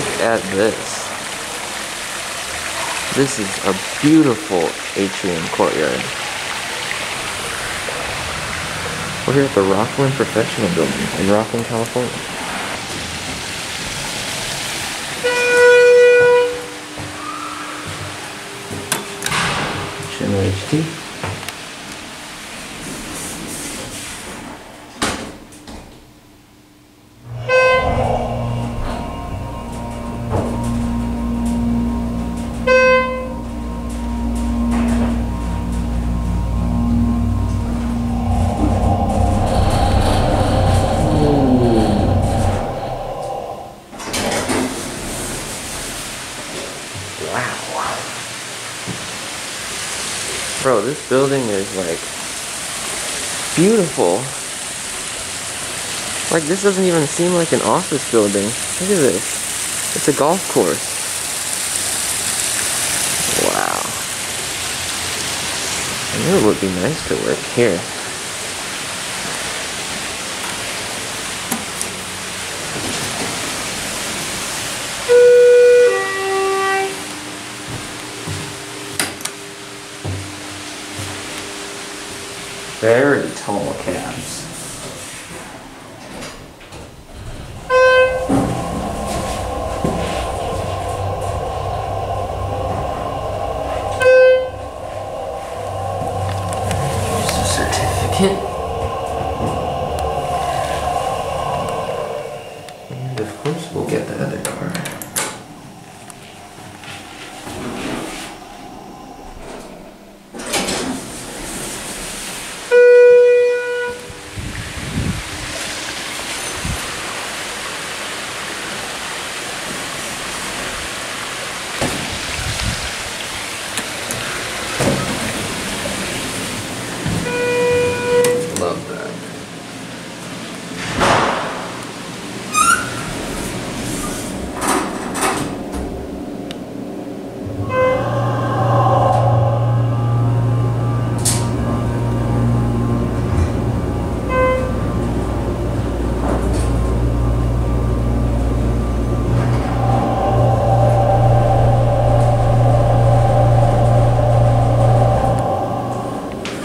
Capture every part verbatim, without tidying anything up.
Look at this. This is a beautiful atrium courtyard. We're here at the Rocklin Professional Building in Rocklin, California. Schindler H D. Wow. Bro, this building is like beautiful. Like, this doesn't even seem like an office building. Look at this. It's a golf course. Wow. I knew it would be nice to work here. Very tall cabs. Here's a certificate. And of course we'll get the other car. Love that.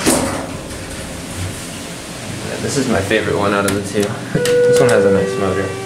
This is my favorite one out of the two. This one has a nice motor.